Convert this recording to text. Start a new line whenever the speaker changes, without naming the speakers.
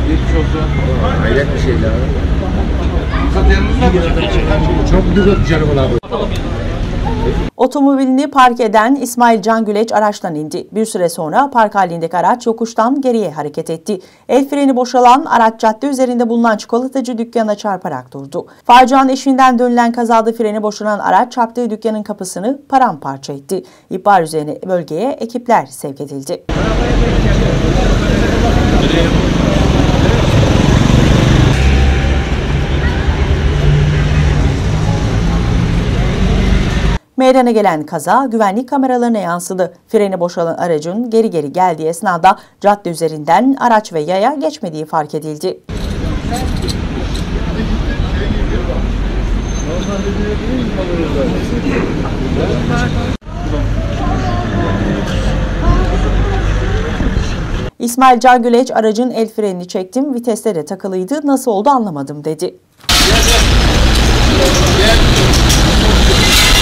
Geçmiş olsun.
Hayret bir şey ya.
Çok güzel bir canım abi.
Otomobilini park eden İsmail Can Güleç araçtan indi. Bir süre sonra park halindeki araç yokuştan geriye hareket etti. El freni boşalan araç cadde üzerinde bulunan çikolatacı dükkanına çarparak durdu. Facianın eşiğinden dönülen kazada freni boşalan araç çarptığı dükkanın kapısını paramparça etti. İhbar üzerine bölgeye ekipler sevk edildi. Meydana gelen kaza güvenlik kameralarına yansıdı. Freni boşalan aracın geri geldiği esnada cadde üzerinden araç ve yaya geçmediği fark edildi. İsmail Can Güleç aracın el frenini çektim, viteste de takılıydı, nasıl oldu anlamadım dedi.